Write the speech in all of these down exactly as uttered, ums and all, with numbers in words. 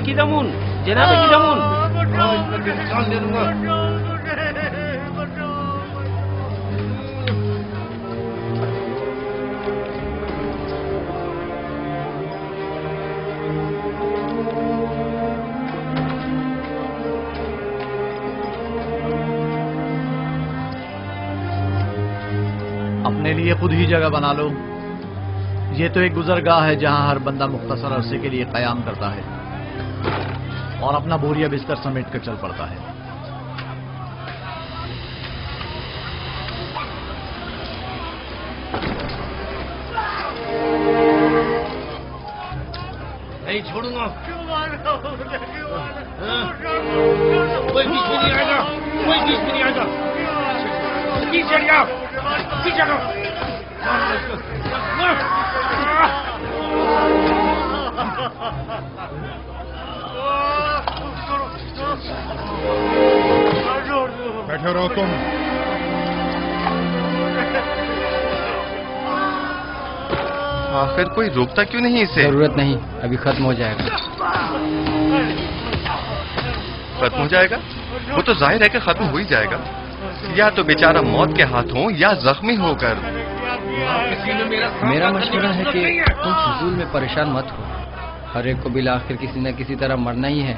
کی زمون جناب کی زمون جان دے دوں گا. اپنے لیے خود ہی جگہ بنا لو. یہ تو ایک گزرگاہ ہے جہاں ہر بندہ مختصر عرصے کے لیے قیام کرتا ہے اور اپنا بوریا بستر سمیٹ کر چل پڑتا ہے. نہیں چھوڑوں گا. کوئی بیچ میں نہیں آئے گا. کوئی بیچ میں نہیں آئے گا. پیچھے ہٹ جاؤ. پیچھے ہٹو. بیٹھے رہو تم. آخر کوئی روکتا کیوں نہیں اسے؟ ضرورت نہیں، ابھی ختم ہو جائے گا. ختم ہو جائے گا؟ وہ تو ظاہر ہے کہ ختم ہو ہی جائے گا. یا تو بیچارہ موت کے ہاتھوں یا زخمی ہو کر. میرا مشورہ ہے کہ تم فضول میں پریشان مت ہو. ہر ایک کو بالآخر کسی نہ کسی طرح مرنا ہی ہے.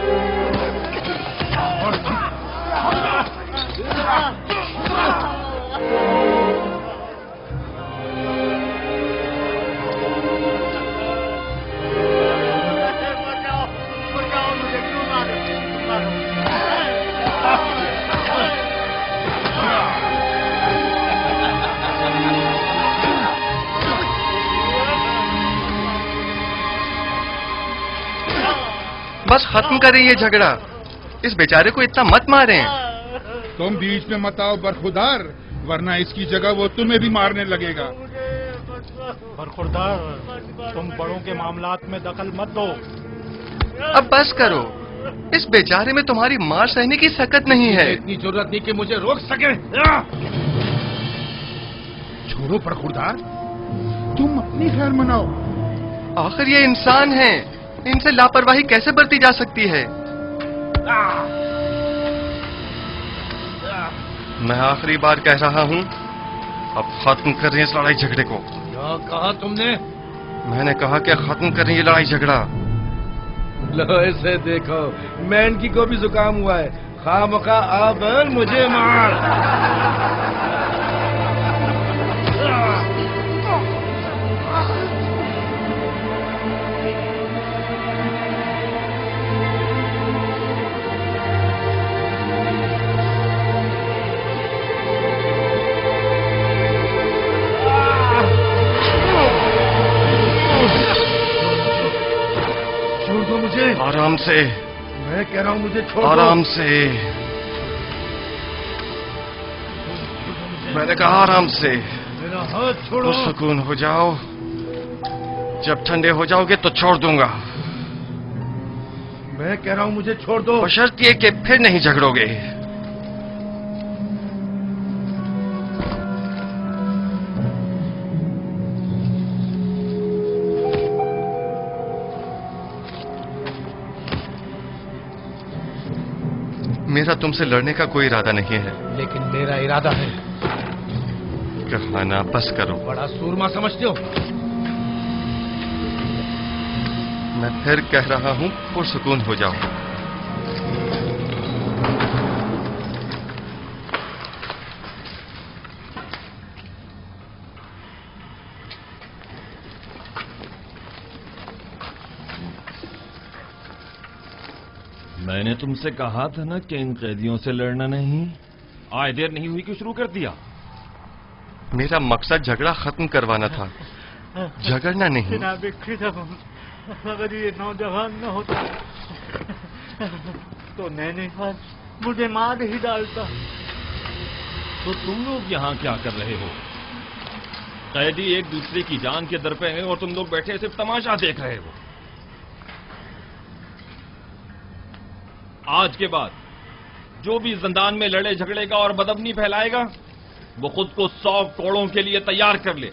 بس ختم کریں یہ جھگڑا. اس بیچارے کو اتنا مت ماریں. تم بیچ میں مت آؤ برخوردار، ورنہ اس کی جگہ وہ تمہیں بھی مارنے لگے گا. برخوردار، تم بڑوں کے معاملات میں دخل مت دو. اب بس کرو. اس بیچارے میں تمہاری مار سہنے کی سکت نہیں ہے. اتنی ضرورت نہیں کہ مجھے روک سکے. چھوڑو برخوردار، تم اپنی خیر مناؤ. آخر یہ انسان ہیں، ان سے لاپرواہی کیسے برتی جا سکتی ہے؟ میں آخری بار کہہ رہا ہوں، اب ختم کر رہے ہیں اس لڑائی جھگڑے کو. کیا کہا تم نے؟ میں نے کہا کہ ختم کریں یہ لڑائی جھگڑا. لو اسے دیکھو، مین کی کو بھی زکام ہوا ہے. خواہ مخواہ اب مجھے مار. آرام سے. میں کہہ رہا ہوں مجھے چھوڑ دو. آرام سے. میں نے کہا آرام سے. میرا ہاتھ چھوڑو. سکون ہو جاؤ. جب ٹھنڈے ہو جاؤ گے تو چھوڑ دوں گا. میں کہہ رہا ہوں مجھے چھوڑ دو. بشرط یہ کہ پھر نہیں جھگڑو گے. میرا تم سے لڑنے کا کوئی ارادہ نہیں ہے. لیکن میرا ارادہ ہے. کہانا بس کرو. بڑا سورما سمجھتے ہو. میں پھر کہہ رہا ہوں پرسکون ہو جاؤ. میں نے تم سے کہا تھا نا کہ ان قیدیوں سے لڑنا نہیں. آئے دیر نہیں ہوئی کہ شروع کر دیا. میرا مقصد جھگڑا ختم کروانا تھا، جھگڑنا نہیں. جناب اگر یہ نوجوان نہ ہوتا تو نینی خان مجھے مار ہی ڈالتا. تو تم لوگ یہاں کیا کر رہے ہو؟ قیدی ایک دوسرے کی جان کے در پہ ہیں اور تم لوگ بیٹھے صرف تماشا دیکھ رہے ہو. آج کے بعد جو بھی زندان میں لڑے جھگڑے گا اور بدامنی پھیلائے گا وہ خود کو سو کوڑوں کے لیے تیار کر لے.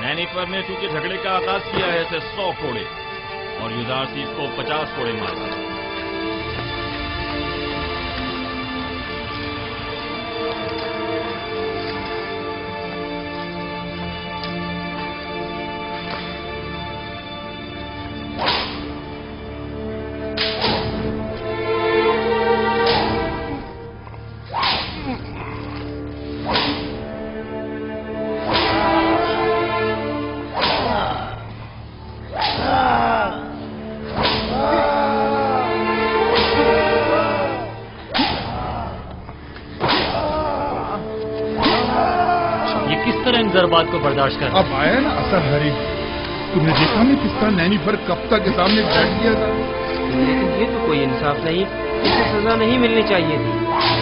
नैनीफर ने चूंकि झगड़े का आगाज किया है इसे सौ कोड़े और युदार्सीफ को पचास कोड़े मारे। बात को बर्दाश्त कर। अब आया ना असर हरी। तुमने देखा नहीं पिस्ता नैनीफर कप्ता के सामने बैठ गया था। लेकिन ये तो कोई इंसाफ नहीं, इसे सजा नहीं मिलनी चाहिए थी।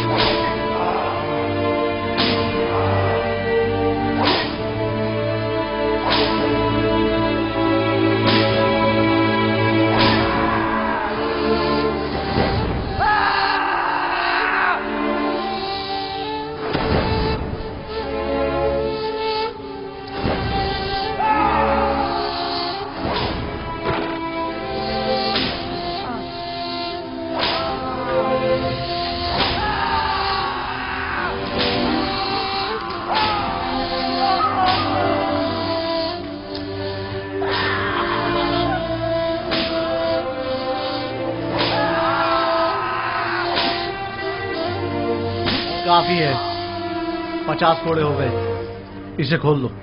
काफी है, पचास कोड़े हो गए, इसे खोल लो।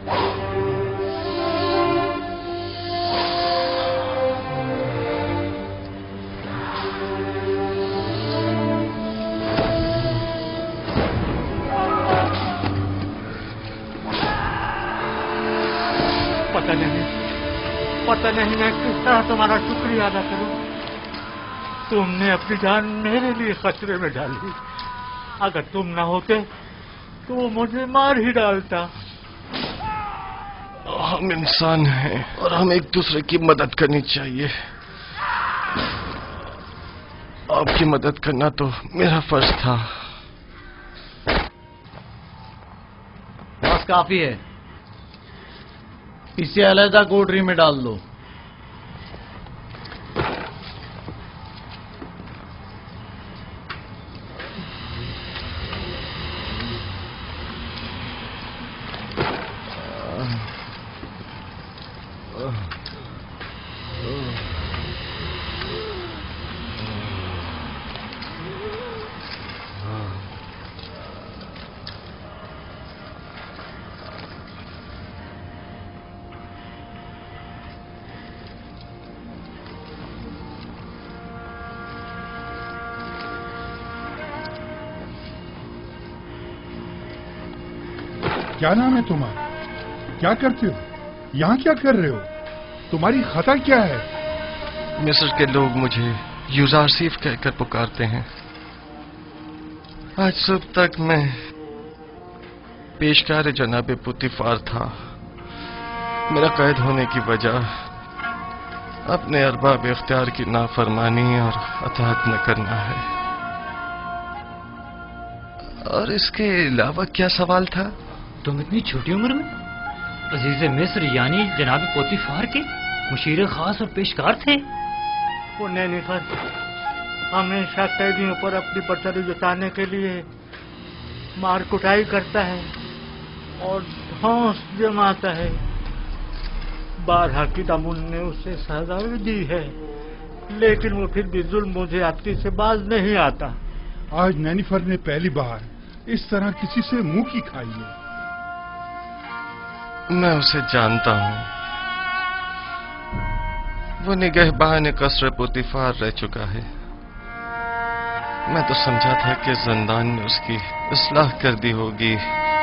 पता नहीं पता नहीं मैं किस तरह तुम्हारा शुक्रिया अदा करूं। तुमने अपनी जान मेरे लिए खतरे में डाली। अगर तुम ना होते तो वो मुझे मार ही डालता। हम इंसान हैं और हमें एक दूसरे की मदद करनी चाहिए। आपकी मदद करना तो मेरा फर्ज था। बस काफी है, इसे अलहदा कोठरी में डाल दो। क्या नाम है तुम्हारा? क्या करते हो? यहाँ क्या कर रहे हो? तुम्हारी खता क्या है? मिस्र के लोग मुझे युजारसीफ कहकर पुकारते हैं। आज सुबह तक मैं पेशकार जनाब पुतिफार था। मेरा कैद होने की वजह अपने अरबाब इख्तियार की नाफरमानी और अताअत न करना है। और इसके अलावा क्या सवाल था? तुम इतनी छोटी उम्र में अजीज मिस्र यानी जनाब पोतीफार के मुशीर खास और पेशकार थे। वो नैनीफर हमेशा कैदियों पर अपनी बर्तरी जताने के लिए मार कुटाई करता है और धौंस जमाता है। बारहा की दामुन ने उसे सजा दी है, लेकिन वो फिर भी जुल्म मुझे आती से बाज नहीं आता। आज नैनीफर ने पहली बार इस तरह किसी से मुंह की खाई है। मैं उसे जानता हूं। वो निगहबान कसर पुतिफार रह चुका है। मैं तो समझा था कि जिंदान में उसकी इस्लाह कर दी होगी,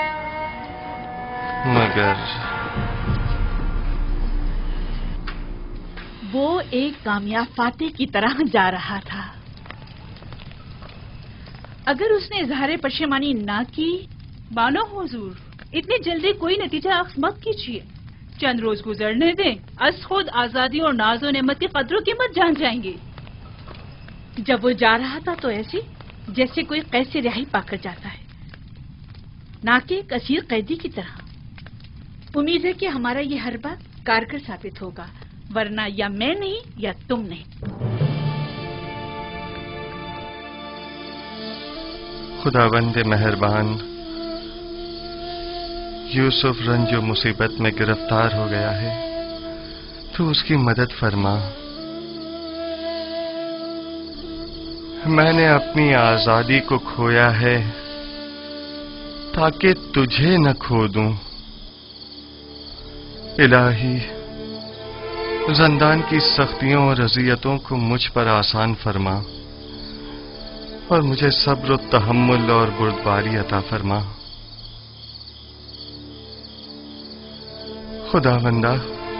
मगर वो एक कामयाब फातेह की तरह जा रहा था। अगर उसने इजहार पशेमानी ना की। बानो हुजूर, इतनी जल्दी कोई नतीजा अख्ज़ मत कीजिए। चंद रोज गुजरने दें, अस खुद आजादी और नाजो नेमत की कदरों कीमत जान जाएंगे। जब वो जा रहा था तो ऐसे जैसे कोई कैद से रिहाई पाकर जाता है, ना कि एक असीर कैदी की तरह। उम्मीद है कि हमारा ये हरबा कारगर साबित होगा, वरना या मैं नहीं या तुम नहीं। खुदावंद मेहरबान, यूसुफ रंजो मुसीबत में गिरफ्तार हो गया है, तो उसकी मदद फरमा। मैंने अपनी आजादी को खोया है ताकि तुझे न खो दूं। इलाही, ज़िंदान की सख्तियों और अज़ियतों को मुझ पर आसान फरमा और मुझे सब्र और तहम्मुल और बुर्दबारी अता फरमा। खुदावंदा,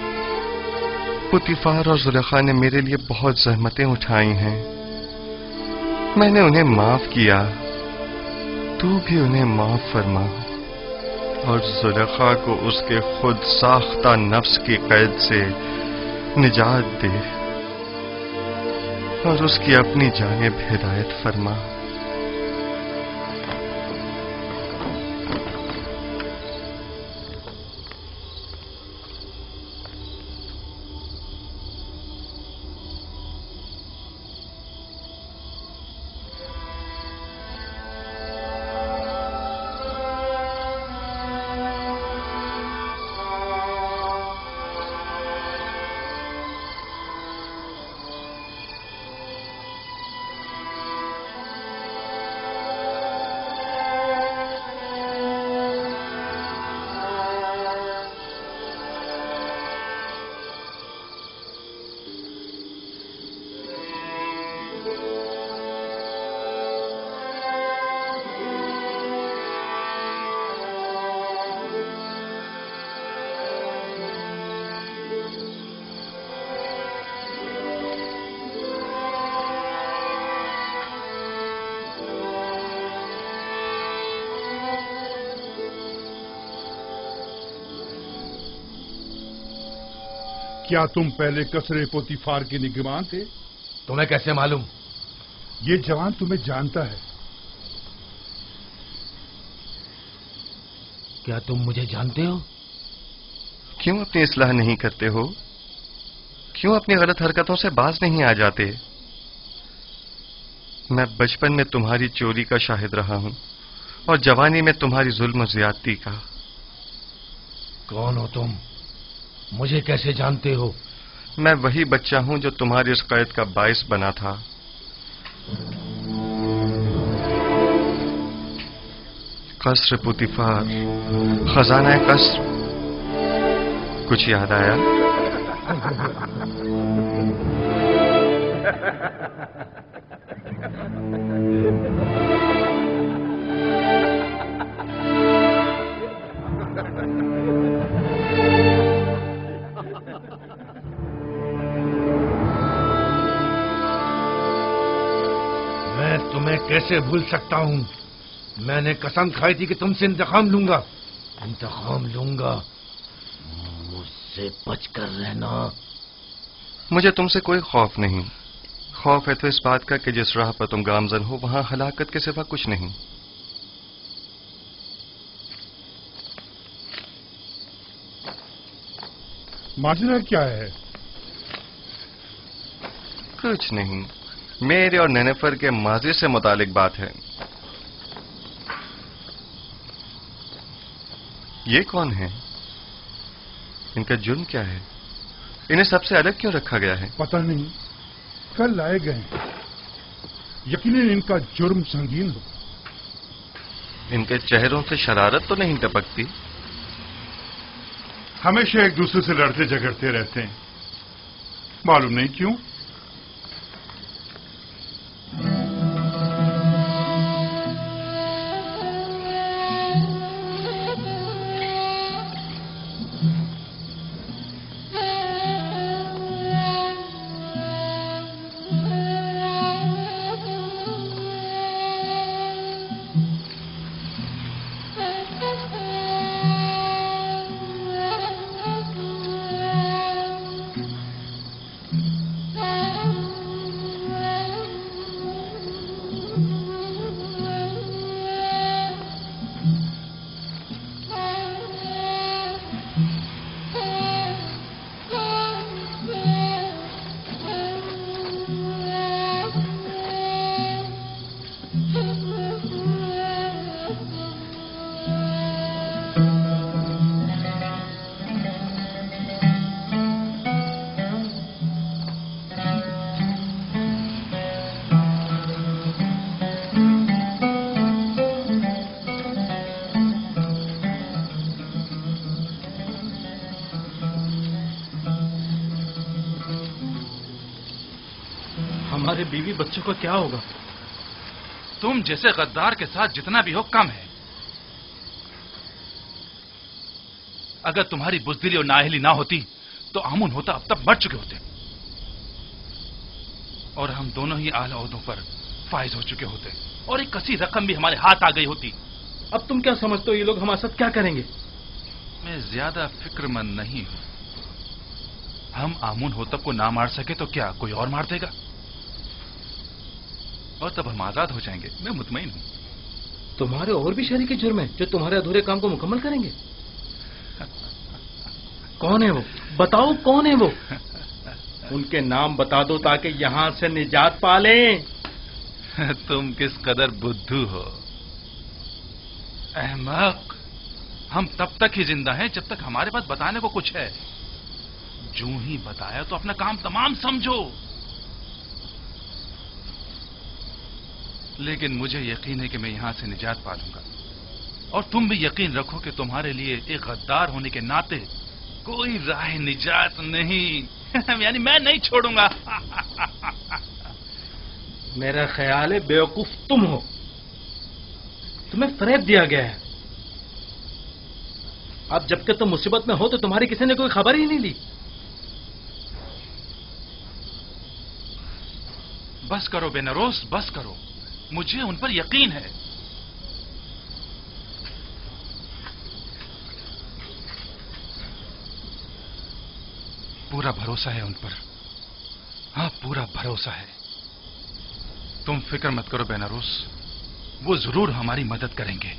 पुतीफार और जुलेखा ने मेरे लिए बहुत ज़हमतें उठाई हैं, मैंने उन्हें माफ किया, तू भी उन्हें माफ फरमा और जुलेखा को उसके खुद साख्ता नफ्स की कैद से निजात दे और उसकी अपनी जानिब हिदायत फरमा। क्या तुम पहले कसरे पोतीफार के निगरान थे? तुम्हें कैसे मालूम? ये जवान तुम्हें जानता है। क्या तुम मुझे जानते हो? क्यों अपनी इस्लाह नहीं करते हो? क्यों अपनी गलत हरकतों से बाज नहीं आ जाते? मैं बचपन में तुम्हारी चोरी का शाहिद रहा हूं और जवानी में तुम्हारी जुल्म और ज्यादती का। कौन हो तुम? मुझे कैसे जानते हो? मैं वही बच्चा हूं जो तुम्हारी इस कैद का बाइस बना था। कसर पुतीफार, खजाना कसर, कुछ याद आया? मैं तुम्हें कैसे भूल सकता हूं? मैंने कसम खाई थी कि तुमसे इंतकाम लूंगा, इंतकाम लूंगा। मुझसे बचकर रहना। मुझे तुमसे कोई खौफ नहीं। खौफ है तो इस बात का कि जिस राह पर तुम गामजन हो वहां हलाकत के सिवा कुछ नहीं। माजरा क्या है? कुछ नहीं, मेरे और नेनेफर के माजी से मुतालिक बात है। ये कौन है? इनका जुर्म क्या है? इन्हें सबसे अलग क्यों रखा गया है? पता नहीं, कल लाए गए। यकीनन इनका जुर्म संगीन हो। इनके चेहरों से शरारत तो नहीं टपकती? हमेशा एक दूसरे से लड़ते झगड़ते रहते हैं, मालूम नहीं क्यों। हमारे बीवी बच्चों का क्या होगा? तुम जैसे गद्दार के साथ जितना भी हो कम है। अगर तुम्हारी बुज़दिली और नाअहली ना होती तो आमुन होता अब तक मर चुके होते और हम दोनों ही आला ओहदों पर फाइज हो चुके होते और एक कसी रकम भी हमारे हाथ आ गई होती। अब तुम क्या समझते हो ये लोग हमारे साथ क्या करेंगे? मैं ज्यादा फिक्रमंद नहीं हूं। हम आमुन होतब को ना मार सके तो क्या कोई और मार देगा और तब हम आजाद हो जाएंगे। मैं मुतमईन हूं। तुम्हारे और भी शरीके जुर्म हैं जो तुम्हारे अधूरे काम को मुकम्मल करेंगे। कौन है वो? बताओ कौन है वो? उनके नाम बता दो ताकि यहां से निजात पा लें। तुम किस कदर बुद्धू हो अहमक। हम तब तक ही जिंदा हैं जब तक हमारे पास बताने को कुछ है। जो ही बताया तो अपना काम तमाम समझो। लेकिन मुझे यकीन है कि मैं यहां से निजात पा लूंगा और तुम भी यकीन रखो कि तुम्हारे लिए एक गद्दार होने के नाते कोई राह निजात नहीं। यानी मैं नहीं छोड़ूंगा। मेरा ख्याल है बेवकूफ तुम हो। तुम्हें फरेब दिया गया है। अब जबकि तुम मुसीबत में हो तो तुम्हारी किसी ने कोई खबर ही नहीं ली। बस करो बेनरोस, बस करो। मुझे उन पर यकीन है। पूरा भरोसा है उन पर। हाँ, पूरा भरोसा है। तुम फिक्र मत करो बेनारोस, वो जरूर हमारी मदद करेंगे।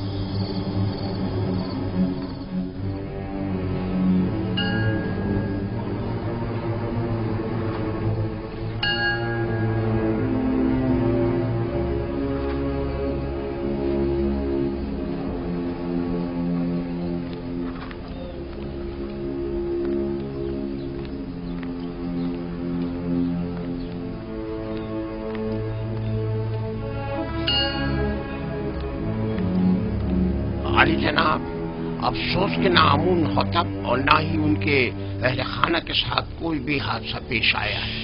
अली जनाब, अफसोस के ना आमुन होतब और ना ही उनके अहले खाना के साथ कोई भी हादसा पेश आया है।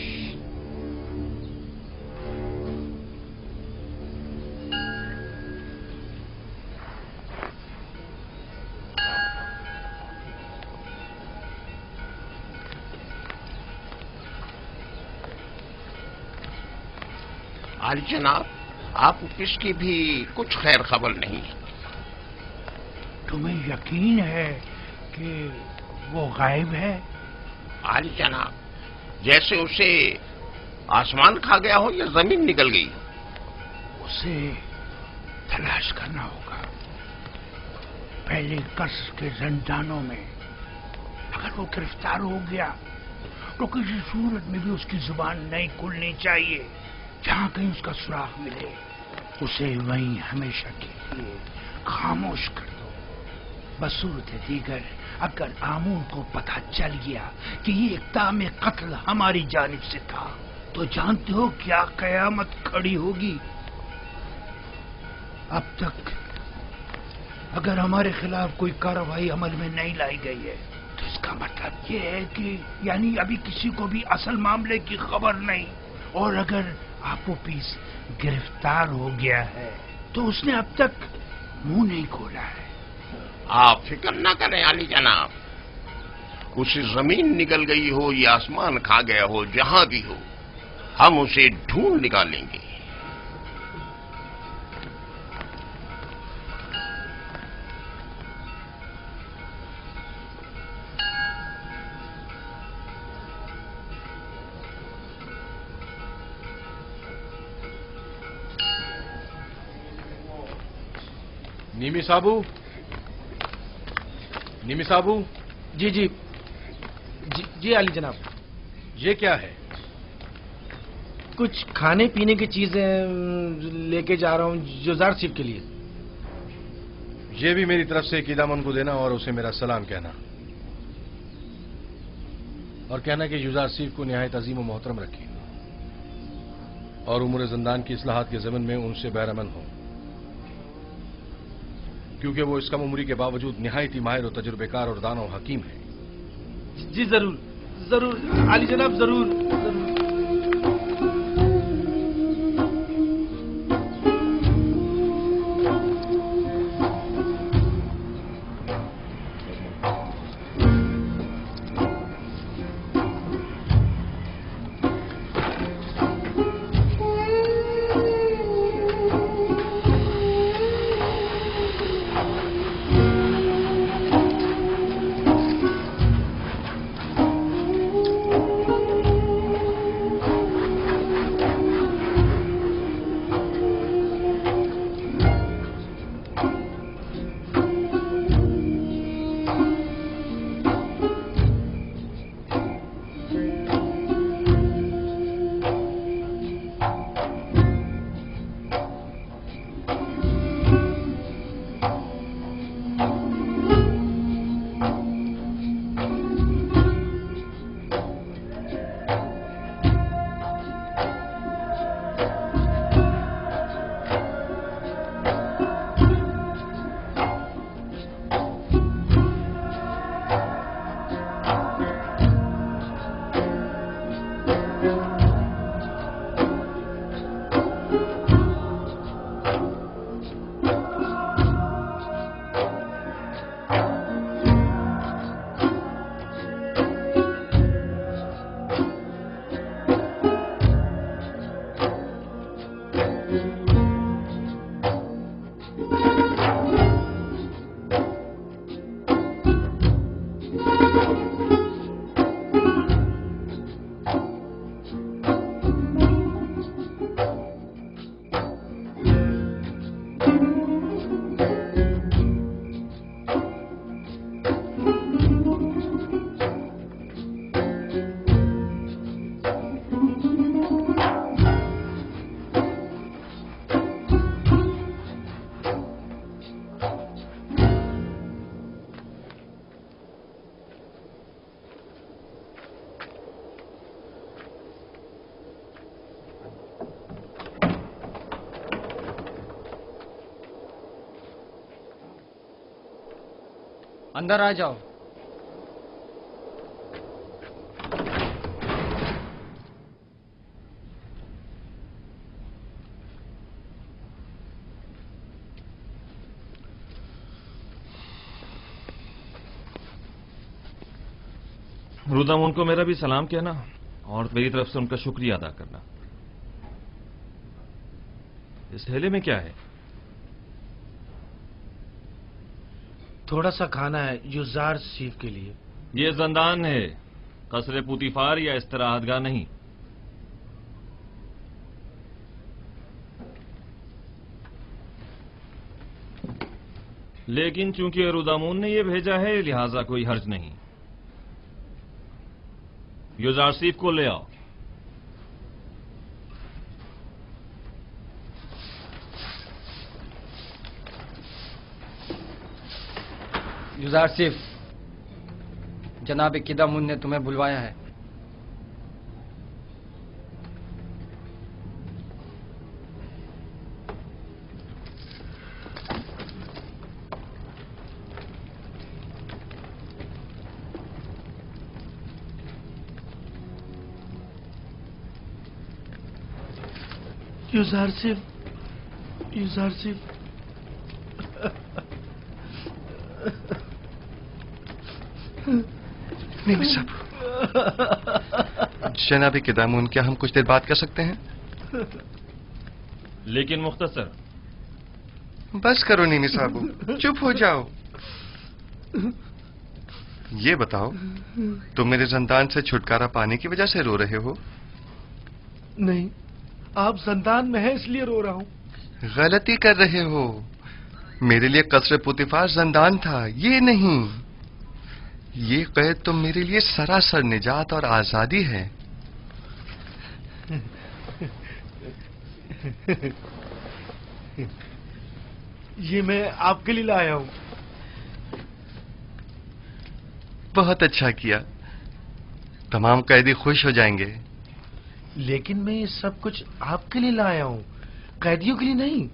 अली जनाब, आप किसकी भी कुछ खैर खबर नहीं है। तुम्हें यकीन है कि वो गायब है? आली जनाब, जैसे उसे आसमान खा गया हो या जमीन निकल गई। उसे तलाश करना होगा। पहले कसर के जंजानों में अगर वो गिरफ्तार हो गया तो किसी सूरत में भी उसकी जुबान नहीं खुलनी चाहिए। जहां कहीं उसका सुराग मिले उसे वहीं हमेशा के लिए खामोश कर दो। बसूरत दीगर अगर आमून को पता चल गया कि ये इक़दाम कत्ल हमारी जानिब से था तो जानते हो क्या कयामत खड़ी होगी। अब तक अगर हमारे खिलाफ कोई कार्रवाई अमल में नहीं लाई गई है तो इसका मतलब ये है कि यानी अभी किसी को भी असल मामले की खबर नहीं। और अगर आपोपीस गिरफ्तार हो गया है तो उसने अब तक मुंह नहीं खोला है। आप फिक्र ना करें अली जनाब, उसे जमीन निकल गई हो या आसमान खा गया हो, जहां भी हो हम उसे ढूंढ निकालेंगे। निमी साबू, निमी साबू। जी जी जी जी अली जनाब। ये क्या है? कुछ खाने पीने की चीजें लेके जा रहा हूँ जुजार सिफ के लिए। ये भी मेरी तरफ से कीदामन को देना और उसे मेरा सलाम कहना और कहना कि जुजार सिफ को निहायत अजीम और मोहतरम रखी और उम्र जिंदान की इस्लाहात के ज़मन में उनसे बैरमन हो, क्योंकि वो इस कम उम्री के बावजूद निहायती माहिर और तजुर्बेकार और दाना और हकीम है। जी जरूर जरूर अली जनाब, जरूर जरूर। अंदर आ जाओ। रुदामुन को मेरा भी सलाम कहना और मेरी तरफ से उनका शुक्रिया अदा करना। इस थैले में क्या है? थोड़ा सा खाना है युजार सीफ के लिए। ये जंदान है, कसरे पुतिफार या इस्तराहतगाह नहीं। लेकिन चूंकि रुदामुन ने ये भेजा है लिहाजा कोई हर्ज नहीं। युजार सीफ को ले आओ। युजार सिफ, जनाब किदामुन ने तुम्हें बुलवाया है। युजार सिफ, युजार सिफ। नहीं साहब, जनाब किदामुन, क्या हम कुछ देर बात कर सकते हैं? लेकिन मुख्तसर। बस करो नीमी साहब, चुप हो जाओ। ये बताओ, तुम मेरे जंदान से छुटकारा पाने की वजह से रो रहे हो? नहीं, आप जंदान में हैं इसलिए रो रहा हूं। गलती कर रहे हो। मेरे लिए कसरे पुतिफार जंदान था, ये नहीं। ये कैद तो मेरे लिए सरासर निजात और आजादी है। ये मैं आपके लिए लाया हूं। बहुत अच्छा किया, तमाम कैदी खुश हो जाएंगे। लेकिन मैं ये सब कुछ आपके लिए लाया हूं, कैदियों के लिए नहीं।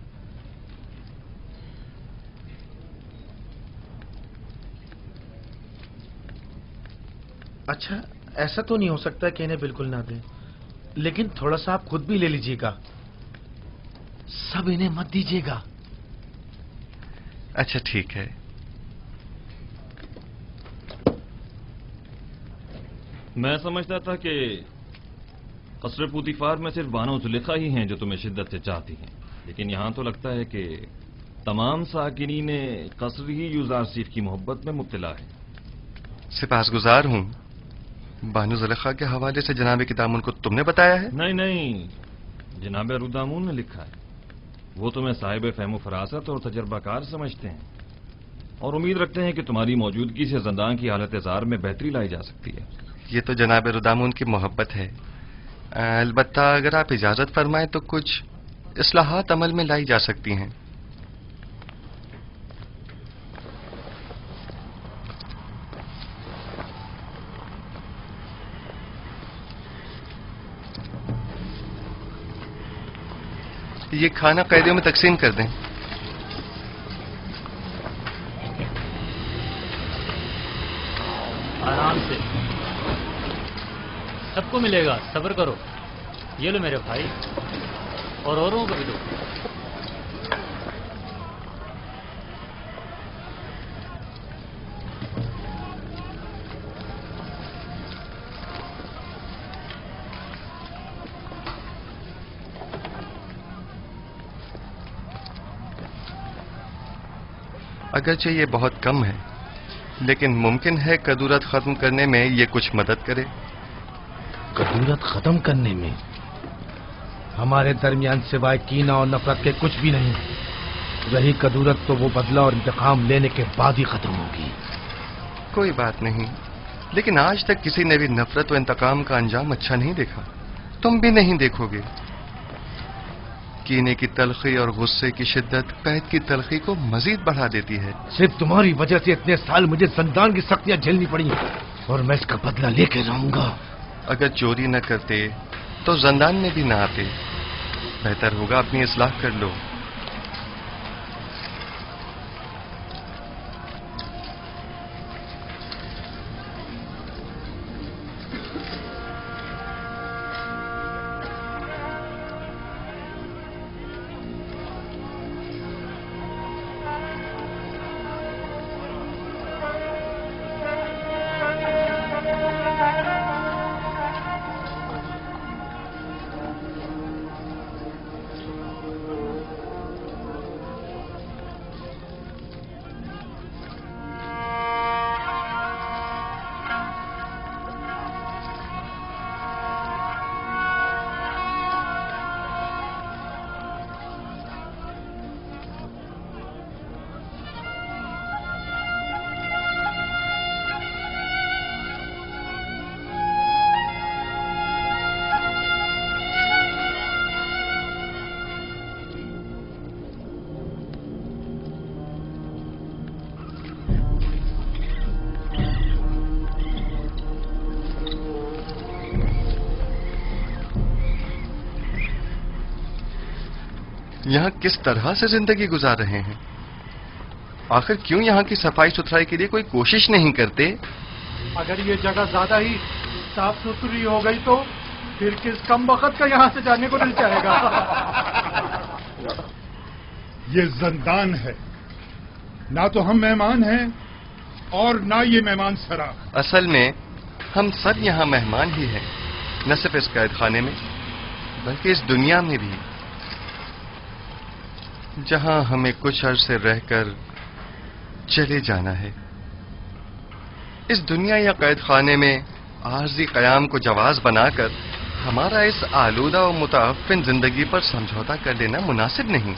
अच्छा, ऐसा तो नहीं हो सकता कि इन्हें बिल्कुल ना दें, लेकिन थोड़ा सा आप खुद भी ले लीजिएगा। सब इन्हें मत दीजिएगा। अच्छा ठीक है। मैं समझता था कि कसरे पुतिफार में सिर्फ बानो जुलेखा ही हैं जो तुम्हें शिद्दत से चाहती हैं, लेकिन यहां तो लगता है कि तमाम साकिनीन कसर ही युजार सीफ की मोहब्बत में मुब्तला है। सिपासगुजार हूं। बानो जुलेखा के हवाले से जनाब किदामुन को तुमने बताया है? नहीं नहीं, जनाब रुदामुन ने लिखा है। वो तुम्हें साहिब फहम फरासत और तजर्बाकार समझते हैं और उम्मीद रखते हैं कि तुम्हारी मौजूदगी से जंदान की हालत जार में बेहतरी लाई जा सकती है। ये तो जनाब रुदामुन की मोहब्बत है। अलबत्ता अगर आप इजाजत फरमाएं तो कुछ इस्लाहात अमल में लाई जा सकती हैं। ये खाना कैदियों में तकसीम कर दें। आराम से, सबको मिलेगा, सब्र करो। ये लो मेरे भाई, और औरों को भी दो। अगरचे ये बहुत कम है, लेकिन मुमकिन है कदूरत खत्म करने में ये कुछ मदद करे। कदूरत खत्म करने में? हमारे दरमियान सिवाय कीना और नफरत के कुछ भी नहीं। रही कदूरत तो वो बदला और इंतकाम लेने के बाद ही खत्म होगी। कोई बात नहीं, लेकिन आज तक किसी ने भी नफरत और इंतकाम का अंजाम अच्छा नहीं देखा। तुम भी नहीं देखोगे। कीने की तलखी और गुस्से की शिद्दत कैद की तलखी को मजीद बढ़ा देती है। सिर्फ तुम्हारी वजह से इतने साल मुझे जंदान की सख्तियां झेलनी पड़ी और मैं इसका बदला लेके रहूंगा। अगर चोरी न करते तो जंदान में भी न आते। बेहतर होगा अपनी इस्लाह कर लो। یہاں کس طرح سے زندگی گزار رہے ہیں؟ آخر کیوں یہاں کی صفائی ستھرائی کے لیے کوئی کوشش نہیں کرتے؟ اگر یہ جگہ زیادہ ہی صاف ستھری ہو گئی تو پھر کس کم وقت کا یہاں سے جانے کو نہیں چاہے گا؟ یہ زندان ہے، نہ تو ہم مہمان ہیں اور نہ یہ مہمان سرا۔ اصل میں ہم سب یہاں مہمان ہی ہیں، نہ صرف اس قید خانے میں بلکہ اس دنیا میں بھی، جہاں ہمیں کچھ عرصے رہ کر چلے جانا ہے۔ اس دنیا یا قید خانے میں عارضی قیام کو جواز بنا کر ہمارا اس آلودہ و متعفن زندگی پر سمجھوتا کر لینا مناسب نہیں۔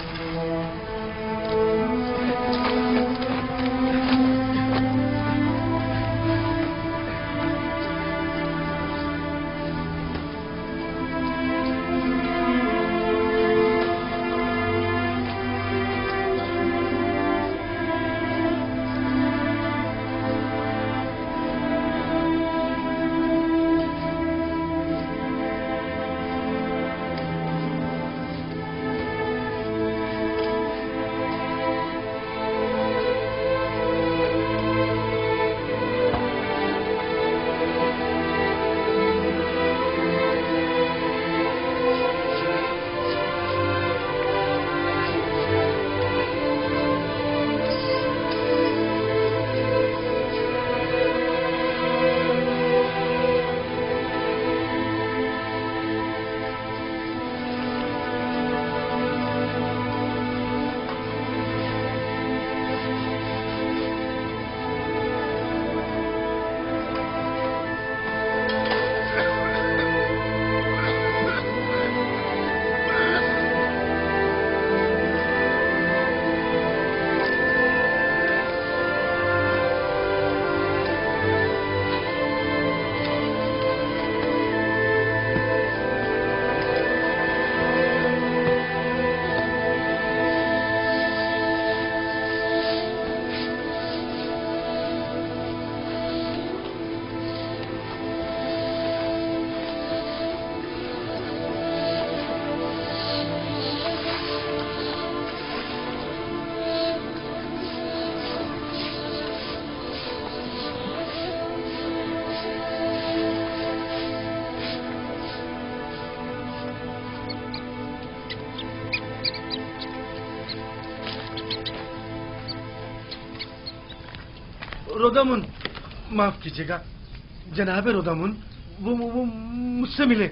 رودامن، معاف کیجیے گا جناب رودامن، وہ, وہ مجھ سے ملے،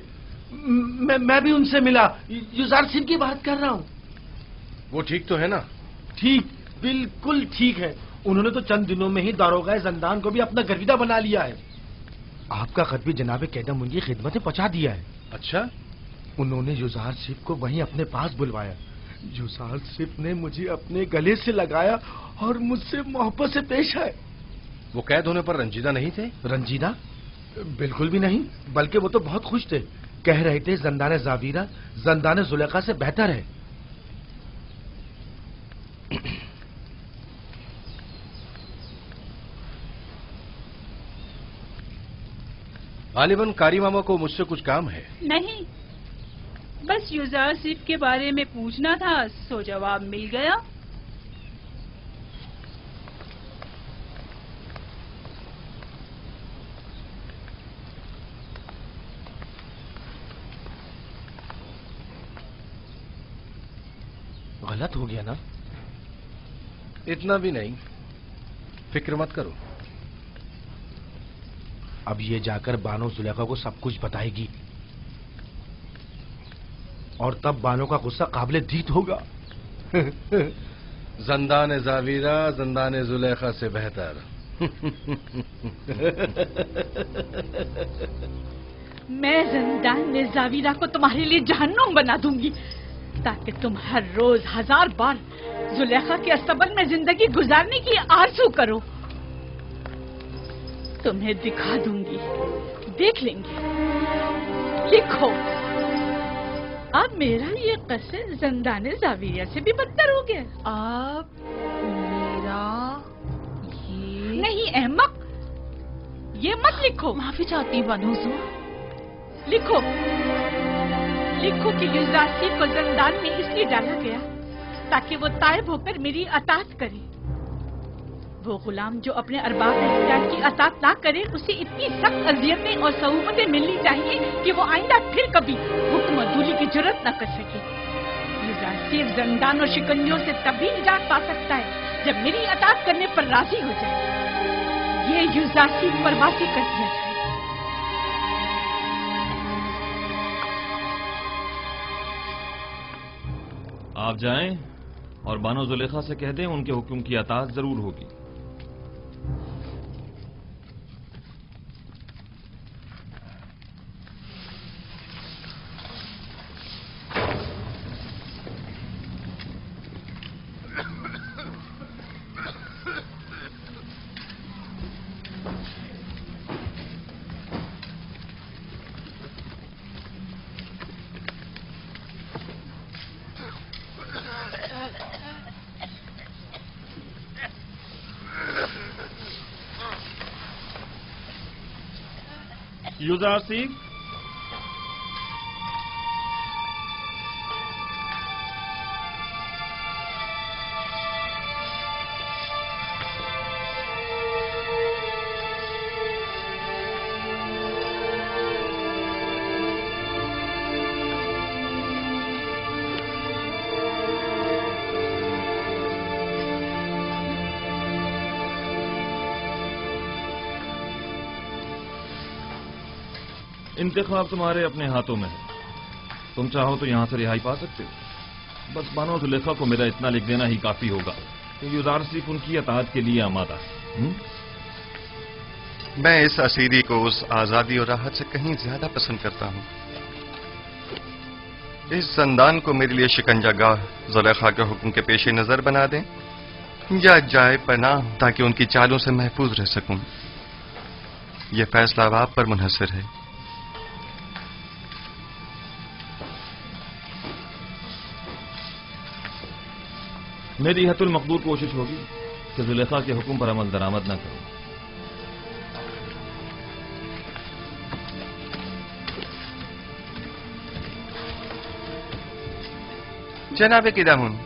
میں, میں بھی ان سے ملا، یوزار سنگھ کی بات کر رہا ہوں۔ وہ ٹھیک تو ہے نا؟ ٹھیک، بالکل ٹھیک ہے۔ انہوں نے تو چند دنوں میں ہی داروغہ زندان کو بھی اپنا گرویدہ بنا لیا ہے۔ آپ کا خط بھی جناب قیدم کی خدمت میں پہنچا دیا ہے۔ اچھا؟ انہوں نے یوزار سنگھ کو وہیں اپنے پاس بلوایا۔ یوزار سنگھ نے مجھے اپنے گلے سے لگایا اور مجھ سے محبت سے پیش آئے۔ وہ قید ہونے پر رنجیدہ نہیں تھے؟ رنجیدہ؟ بالکل بھی نہیں، بلکہ وہ تو بہت خوش تھے، کہہ رہے تھے زندان زاویرہ زندان زلیخا سے بہتر ہے۔ غالباً قاری ماما کو مجھ سے کچھ کام ہے۔ نہیں، بس یوزار سنگھ کے بارے میں پوچھنا تھا، سو جواب مل گیا۔ غلط ہو گیا نا؟ اتنا بھی نہیں، فکر مت کرو۔ اب یہ جا کر بانو زلیخا کو سب کچھ بتائے گی اور تب بانو کا غصہ قابل دید ہوگا۔ زندان زاویرہ زندان زلیخا سے بہتر۔ میں زندان زاویرہ کو تمہارے لیے جہنم بنا دوں گی تاکہ تم ہر روز ہزار بار زلیخا کے استبل میں زندگی گزارنے کی آرزو کرو۔ تمہیں دکھا دوں گی، دیکھ لیں گے۔ لکھو، اب میرا یہ قصر زندان زاویرہ سے بھی بدتر ہو گیا۔ اب میرا یہ نہیں احمق، یہ مت لکھو۔ معافی چاہتی ہوں بانو حضور۔ لکھو लिखो कि युजासी को जंदान में इसलिए डाला गया ताकि वो तायब होकर मेरी अतात करे। वो गुलाम जो अपने अरबाब इख्तियार की अतात ना करे, उसे इतनी सख्त अजियतें और सहूमतें मिलनी चाहिए कि वो आइंदा फिर कभी हुक्म अदूली की जरूरत न कर सके। युजासी जंदान और शिकंजों से तभी निजात पा सकता है जब मेरी अतात करने पर राजी हो जाए। ये युजासी परवासी कर दिया जाए। आप जाएं और बानो जुलेखा से कह दें उनके हुक्म की अताअत जरूर होगी। युजासी, इंतखाब तुम्हारे अपने हाथों में है। तुम चाहो तो यहां से रिहाई पा सकते हो। बस बानो जुलेखा को मेरा इतना लिख देना ही काफी होगा कि युजारसी उनकी अताअत के लिए आमादा है। हुँ? मैं इस असीरी को उस आजादी और राहत से कहीं ज्यादा पसंद करता हूं। इस जंदान को मेरे लिए शिकंजागाह जुलेखा के हुक्म के पेश नजर बना दें या जाए पनाह ताकि उनकी चालों से महफूज रह सकूं। यह फैसला अब आप पर मुनहसर है। मेरी हतुल मकदूर कोशिश होगी कि जुलेखा के हुक्म पर अमल दरामद न करूं। जनाब किदामुन,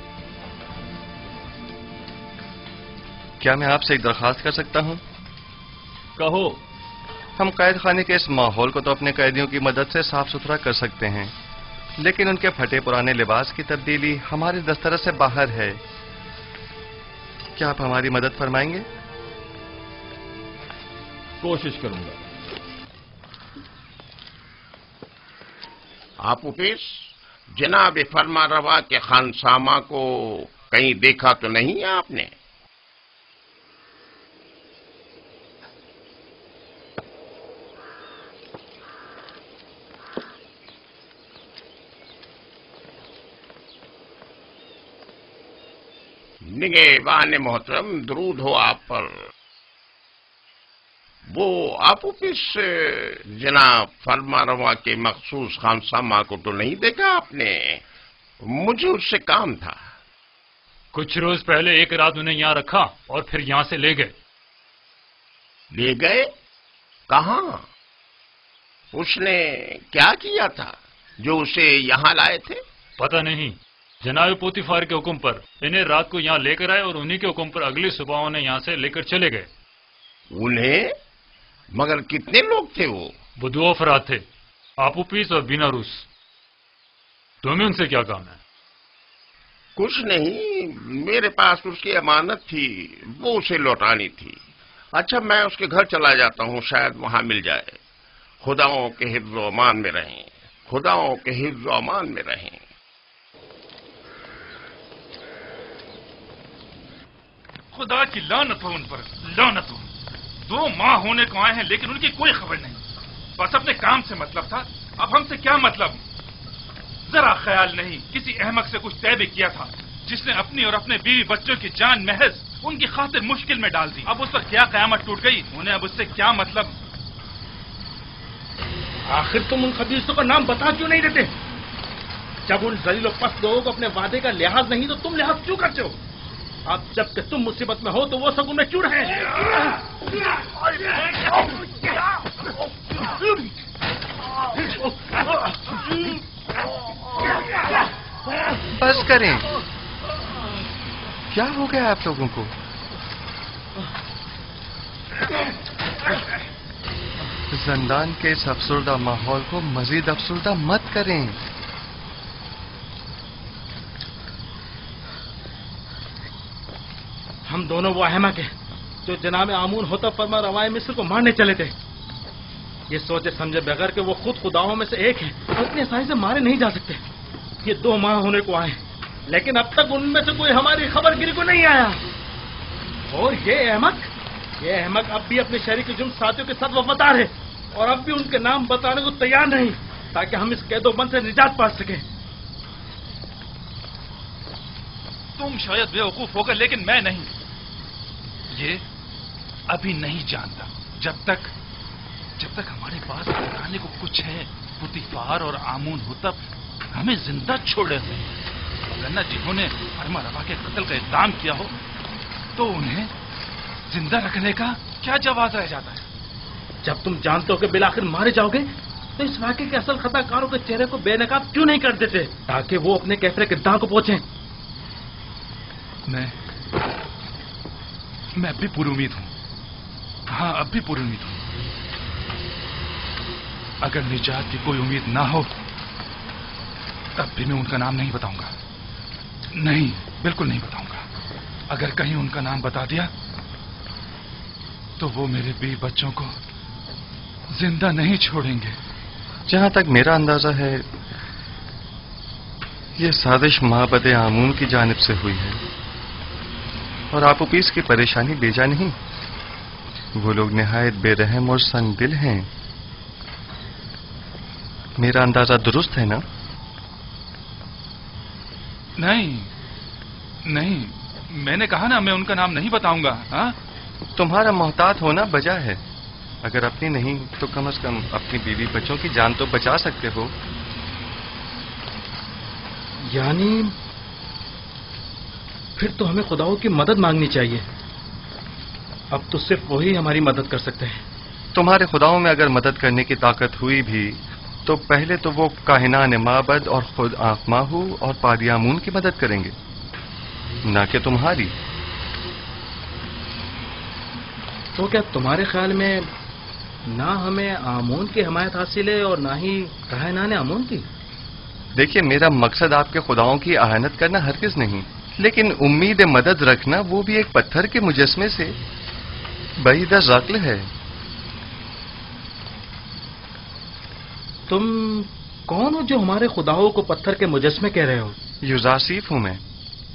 क्या मैं आपसे एक दरखास्त कर सकता हूं? कहो। हम कैद खाने के इस माहौल को तो अपने कैदियों की मदद से साफ सुथरा कर सकते हैं, लेकिन उनके फटे पुराने लिबास की तब्दीली हमारे दस्तरस से बाहर है। क्या आप हमारी मदद फरमाएंगे? कोशिश करूंगा। आप उपेश, जनाब फरमा रवा के खानसामा को कहीं देखा तो नहीं है आपने? निगहबान मोहतरम, दरूद हो आप पर। वो आप उपिस जनाब फरमा रवा के मखसूस खानसामा को तो नहीं देखा आपने? मुझे उससे काम था। कुछ रोज पहले एक रात उन्हें यहाँ रखा और फिर यहाँ से ले गए। ले गए? कहाँ? उसने क्या किया था जो उसे यहाँ लाए थे? पता नहीं। जनाब पोतीफार के हुक्म पर इन्हें रात को यहाँ लेकर आए और उन्हीं के हुक्म पर अगली सुबह उन्हें यहाँ से लेकर चले गए। उन्हें? मगर कितने लोग थे वो? वो दो अफराद थे, आपूपीस और बिना रूस। तुम्हें उनसे क्या काम है? कुछ नहीं, मेरे पास उसकी अमानत थी, वो उसे लौटानी थी। अच्छा, मैं उसके घर चला जाता हूँ, शायद वहां मिल जाए। खुदाओं के हिफ्ज़ व अमान में रहें, खुदाओं के हिफ्ज़ व अमान में रहें। खुदा की लानत हो उन पर, लानत हो। दो माह होने को आए हैं लेकिन उनकी कोई खबर नहीं। बस अपने काम से मतलब था, अब हमसे क्या मतलब? जरा ख्याल नहीं, किसी अहमक से कुछ तय भी किया था जिसने अपनी और अपने बीवी बच्चों की जान महज उनकी खातिर मुश्किल में डाल दी। अब उस पर क्या कयामत टूट गई, उन्हें अब उससे क्या मतलब? आखिर तुम उन खबीसों का नाम बता क्यों नहीं देते? जब उन जलील और पस्त लोगों को अपने वादे का लिहाज नहीं तो तुम लिहाज क्यों करते हो? अब जब कि तुम मुसीबत में हो तो वो सब उनमें क्यों रहे? बस करें। क्या हो गया आप लोगों को? जिंदान के इस अफसरदा माहौल को मजीद अफसरदा मत करें। हम दोनों वो अहमक हैं जो जनाब आमून होता फरमा रवाए मिस्र को मारने चले थे। ये सोचे समझे बगैर कि वो खुद खुदाओं में से एक है और इतनी आसानी से मारे नहीं जा सकते। ये दो माह होने को आए, लेकिन अब तक उनमें से कोई हमारी खबरगिरी को नहीं आया। और ये अहमक ये अहमक अब भी अपने शरीक जुर्म साथियों के साथ वफादार है और अब भी उनके नाम बताने को तैयार नहीं, ताकि हम इस कैदोबंद से निजात पा सकें। तुम शायद बेवकूफ होगा, लेकिन मैं नहीं। ये अभी नहीं जानता। जब तक जब तक हमारे पास बताने को कुछ है, पुतीफार और आमून हुतब हमें जिंदा छोड़े हुए, वरना जिन्होंने फरमा रवा के कत्ल का इक़दाम किया हो तो उन्हें जिंदा रखने का क्या जवाब रह जाता है? जब तुम जानते हो कि बिलाखिर मारे जाओगे, तो इस वाक़े के असल खताकारों के चेहरे को बेनकाब क्यों नहीं कर देते, ताकि वो अपने कैफरे किरदार को पहुंचे? मैं मैं अब भी पूरी उम्मीद हूं। हाँ, अब भी पूरी उम्मीद हूं। अगर निजात की कोई उम्मीद ना हो तब भी मैं उनका नाम नहीं बताऊंगा। नहीं, बिल्कुल नहीं बताऊंगा। अगर कहीं उनका नाम बता दिया तो वो मेरे बीवी बच्चों को जिंदा नहीं छोड़ेंगे। जहां तक मेरा अंदाजा है, ये साजिश माबद आमून की जानिब से हुई है और आप उपीस की परेशानी बेजा नहीं। वो लोग निहायत बेरहम और संदिल हैं। मेरा अंदाजा दुरुस्त है ना? नहीं नहीं, मैंने कहा ना मैं उनका नाम नहीं बताऊंगा। हाँ, तुम्हारा मोहतात होना बजा है। अगर अपनी नहीं तो कम से कम अपनी बीवी बच्चों की जान तो बचा सकते हो। यानी फिर तो हमें खुदाओं की मदद मांगनी चाहिए। अब तो सिर्फ वही हमारी मदद कर सकते हैं। तुम्हारे खुदाओं में अगर मदद करने की ताकत हुई भी तो पहले तो वो काहिनान माबद और खुद आखमाहू और पादियामून की मदद करेंगे, ना कि तुम्हारी। तो क्या तुम्हारे ख्याल में ना हमें आमून की हमायत हासिल है और ना ही काहिनान आमून की? देखिए, मेरा मकसद आपके खुदाओं की आहानत करना हरगिज नहीं, लेकिन उम्मीद मदद रखना वो भी एक पत्थर के मुजस्मे से बईद अक़्ल है। तुम कौन हो जो हमारे खुदाओं को पत्थर के मुजस्मे कह रहे हो? युजारसीफ हूं मैं।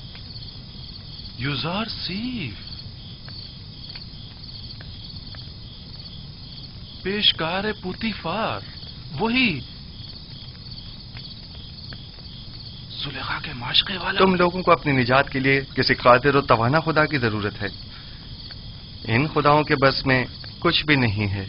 युजारसीफ? पेशकार पुतीफार, वही सुलेखा के माशके वाला। तुम लोगों को अपनी निजात के लिए किसी कादिर और तवाना खुदा की जरूरत है। इन खुदाओं के बस में कुछ भी नहीं है।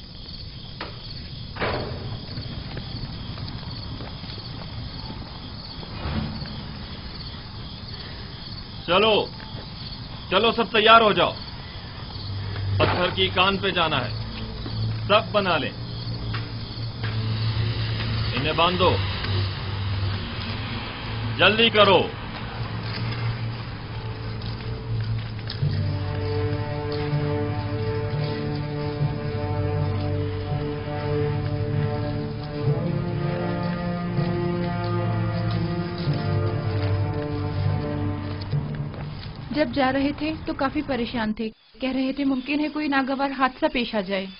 चलो चलो, सब तैयार हो जाओ। पत्थर की कान पे जाना है। सब बना ले। इन्हें बांधो, जल्दी करो। जब जा रहे थे तो काफी परेशान थे। कह रहे थे मुमकिन है कोई नागवार हादसा पेश आ जाए।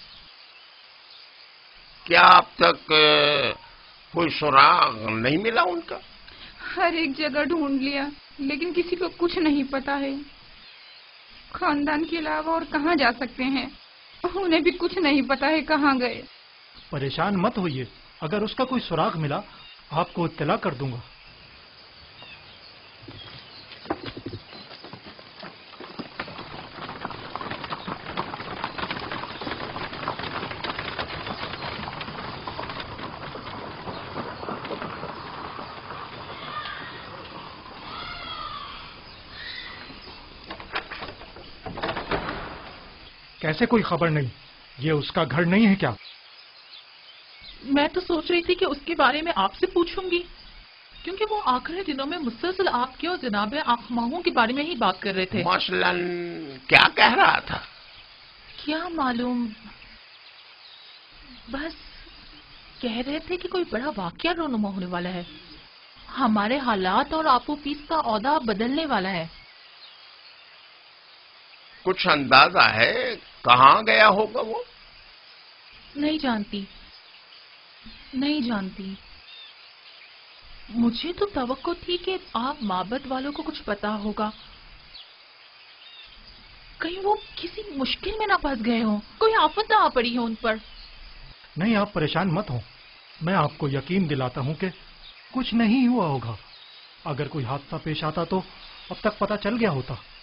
क्या अब तक कोई सुराग नहीं मिला उनका? हर एक जगह ढूंढ लिया, लेकिन किसी को कुछ नहीं पता है। खानदान के अलावा और कहाँ जा सकते हैं? उन्हें भी कुछ नहीं पता है कहाँ गए। परेशान मत होइए, अगर उसका कोई सुराग मिला आपको इत्तला कर दूंगा। कैसे कोई खबर नहीं? ये उसका घर नहीं है क्या? मैं तो सोच रही थी कि उसके बारे में आपसे पूछूंगी। کیونکہ وہ آخری دنوں میں مسلسل آپ کے اور جناب آخماہوں کے بارے میں ہی بات کر رہے تھے. مثلاً کیا کہہ رہا تھا؟ کیا معلوم، بس کہہ رہے تھے کہ کوئی بڑا واقعہ رونما ہونے والا ہے. ہمارے حالات اور آپ و پیس کا عہدہ بدلنے والا ہے. کچھ اندازہ ہے کہاں گیا ہوگا وہ؟ نہیں جانتی نہیں جانتی مجھے تو توقع تھی کہ آپ معبد والوں کو کچھ پتا ہوگا. کہیں وہ کسی مشکل میں نہ پھنس گئے ہوں، کوئی آفت نہ آ پڑی ہو ان پر. نہیں، آپ پریشان مت ہوں، میں آپ کو یقین دلاتا ہوں کہ کچھ نہیں ہوا ہوگا. اگر کوئی حادثہ پیش آتا تو اب تک پتہ چل گیا ہوتا.